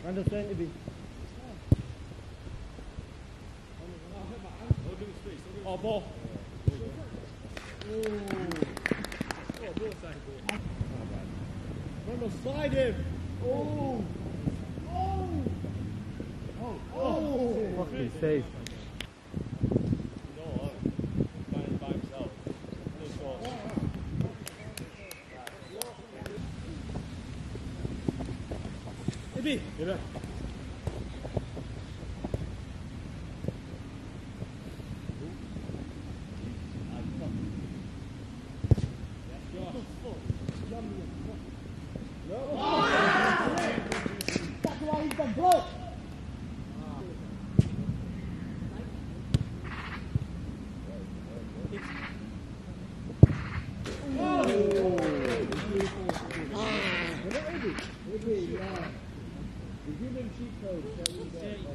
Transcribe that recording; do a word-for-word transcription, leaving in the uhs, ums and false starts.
Randall straight, Ibby. Oh, ball. Oh, Randall, slide him. Oh. Oh. Oh. Oh. Fucking safe. Ibby. Ibby. We're giving cheat codes.